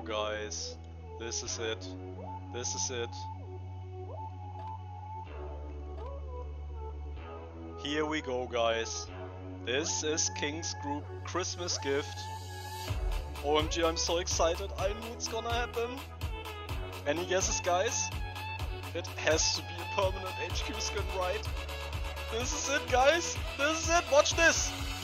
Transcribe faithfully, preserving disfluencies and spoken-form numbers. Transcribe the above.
guys. This is it. This is it. Here we go, guys. This is King's Group Christmas gift. O M G, I'm so excited. I know it's gonna happen. Any guesses, guys? It has to be a permanent H Q skin, right? This is it, guys. This is it. Watch this.